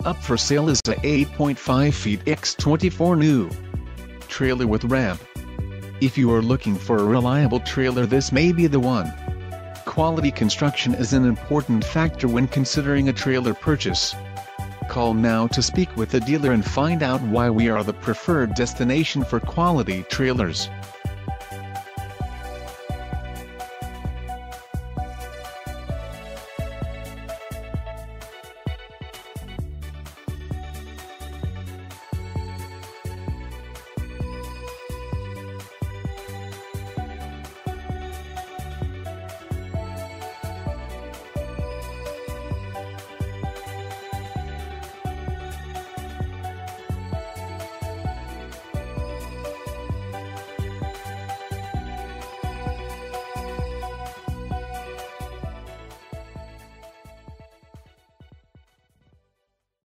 Up for sale is a 8.5 feet x24 new trailer with ramp. If you are looking for a reliable trailer, this may be the one. Quality construction is an important factor when considering a trailer purchase. Call now to speak with the dealer and find out why we are the preferred destination for quality trailers.